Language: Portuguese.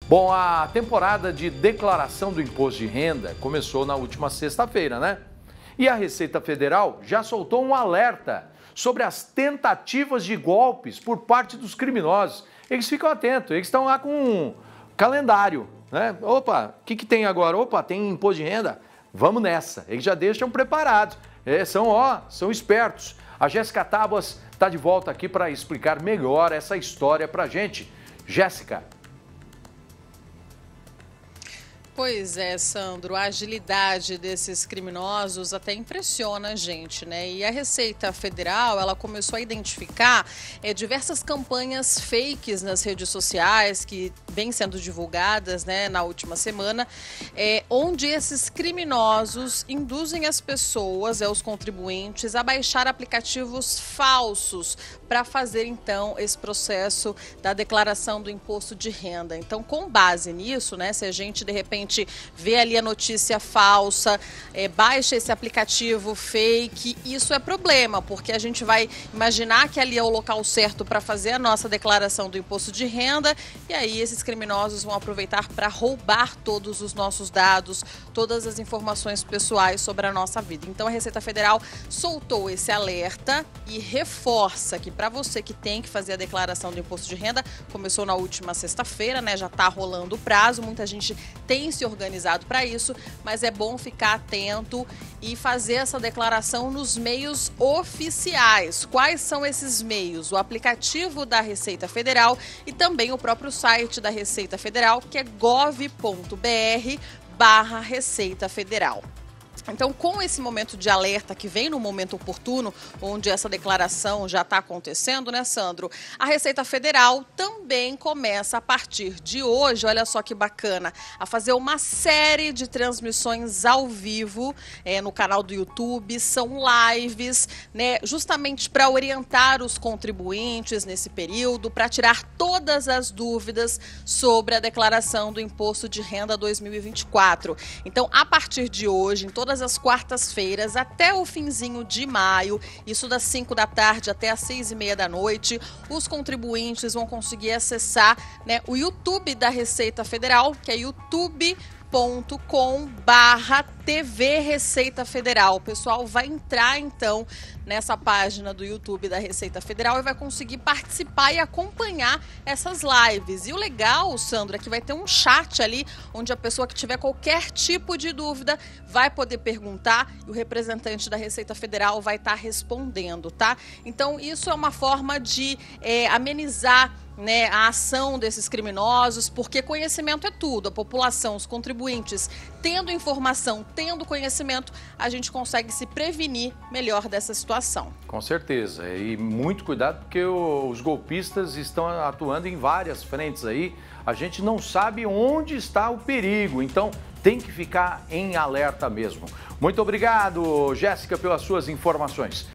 Bom, a temporada de declaração do imposto de renda começou na última sexta-feira, né? E a Receita Federal já soltou um alerta sobre as tentativas de golpes por parte dos criminosos. Eles ficam atentos, eles estão lá com um calendário, né? Opa, o que tem agora? Opa, tem imposto de renda? Vamos nessa. Eles já deixam preparados. São espertos. A Jéssica Tábuas está de volta aqui para explicar melhor essa história para a gente. Jéssica. Pois é, Sandro, a agilidade desses criminosos até impressiona a gente, né? E a Receita Federal, ela começou a identificar diversas campanhas fakes nas redes sociais que vêm sendo divulgadas, né, na última semana, onde esses criminosos induzem as pessoas, os contribuintes, a baixar aplicativos falsos para fazer, então, esse processo da declaração do imposto de renda. Então, com base nisso, né, se a gente, de repente, vê ali a notícia falsa, baixa esse aplicativo fake, isso é problema, porque a gente vai imaginar que ali é o local certo para fazer a nossa declaração do imposto de renda, e aí esses criminosos vão aproveitar para roubar todos os nossos dados, todas as informações pessoais sobre a nossa vida. Então a Receita Federal soltou esse alerta e reforça que para você que tem que fazer a declaração do imposto de renda, começou na última sexta-feira, né? Já está rolando o prazo, muita gente tem se organizado para isso, mas é bom ficar atento e fazer essa declaração nos meios oficiais. Quais são esses meios? O aplicativo da Receita Federal e também o próprio site da Receita Federal, que é gov.br/Receita Federal. Então, com esse momento de alerta que vem no momento oportuno, onde essa declaração já está acontecendo, né, Sandro? A Receita Federal também começa a partir de hoje, olha só que bacana, a fazer uma série de transmissões ao vivo no canal do YouTube, são lives, né, justamente para orientar os contribuintes nesse período, para tirar todas as dúvidas sobre a declaração do Imposto de Renda 2024. Então, a partir de hoje, em todas as quartas-feiras até o finzinho de maio, isso das 5 da tarde até as 6:30 da noite, os contribuintes vão conseguir acessar, né, o YouTube da Receita Federal, que é youtube.com/TV Receita Federal. O pessoal vai entrar, então, nessa página do YouTube da Receita Federal e vai conseguir participar e acompanhar essas lives. E o legal, Sandro, é que vai ter um chat ali, onde a pessoa que tiver qualquer tipo de dúvida vai poder perguntar e o representante da Receita Federal vai estar respondendo, tá? Então, isso é uma forma de amenizar, né, a ação desses criminosos, porque conhecimento é tudo. A população, os contribuintes, tendo informação, tendo conhecimento, a gente consegue se prevenir melhor dessa situação. Com certeza. E muito cuidado, porque os golpistas estão atuando em várias frentes aí. A gente não sabe onde está o perigo, então tem que ficar em alerta mesmo. Muito obrigado, Jéssica, pelas suas informações.